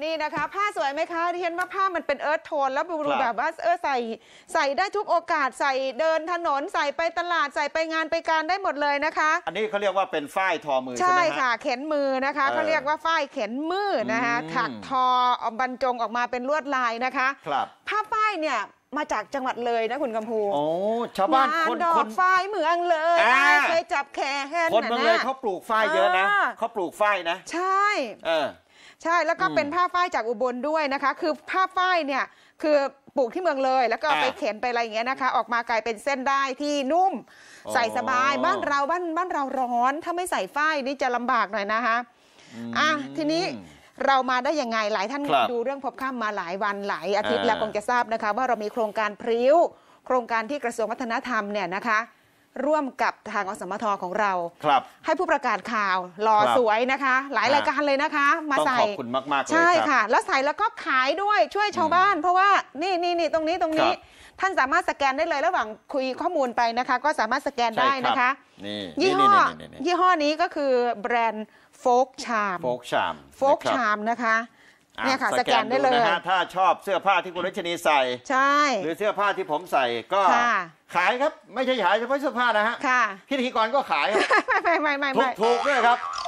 นี่นะคะผ้าสวยไหมคะที่เห็นว่าผ้ามันเป็นเอิร์ธโทนแล้วดูแบบว่าใส่ได้ทุกโอกาสใส่เดินถนนใส่ไปตลาดใส่ไปงานไปการได้หมดเลยนะคะอันนี้เขาเรียกว่าเป็นฝ้ายทอมือใช่ค่ะเข็นมือนะคะเขาเรียกว่าฝ้ายเข็นมือนะคะถักทอบรรจงออกมาเป็นลวดลายนะคะครับผ้าฝ้ายเนี่ยมาจากจังหวัดเลยนะคุณกำพูโอ้ชาวบ้านคนดอกฝ้ายเมืองเลยเคยจับแขนคนเมืองเลยเขาปลูกฝ้ายเยอะนะเขาปลูกฝ้ายนะใช่ใช่แล้วก็เป็นผ้าฝ้ายจากอุบลด้วยนะคะคือผ้าฝ้ายเนี่ยคือปลูกที่เมืองเลยแล้วก็ไปเข็นไปอะไรอย่างเงี้ยนะคะออกมากลายเป็นเส้นได้ที่นุ่มใส่สบายบ้านเราร้อนถ้าไม่ใส่ฝ้ายนี่จะลำบากหน่อยนะคะทีนี้เรามาได้ยังไงหลายท่านดูเรื่องพบค่ำมาหลายวันหลายอาทิตย์แล้วคงจะทราบนะคะว่าเรามีโครงการพริ้วโครงการที่กระทรวงวัฒนธรรมเนี่ยนะคะร่วมกับทางอสมทของเราให้ผู้ประกาศข่าวหล่อสวยนะคะหลายรายการเลยนะคะมาใส่ขอบคุณมากๆเลยใช่ค่ะแล้วใส่แล้วก็ขายด้วยช่วยชาวบ้านเพราะว่านี่ตรงนี้ท่านสามารถสแกนได้เลยระหว่างคุยข้อมูลไปนะคะก็สามารถสแกนได้นะคะยี่ห้อนี้ก็คือแบรนด์โฟกชามนะคะเนี่ยค่ะสแกนได้เลยถ้าชอบเสื้อผ้าที่คุณรัชนีใส่ใช่หรือเสื้อผ้าที่ผมใส่ก็ขายครับไม่ใช่ขายเฉพาะเสื้อผ้านะฮะพิธีกรก็ขายไม่ถูกด้วยครับ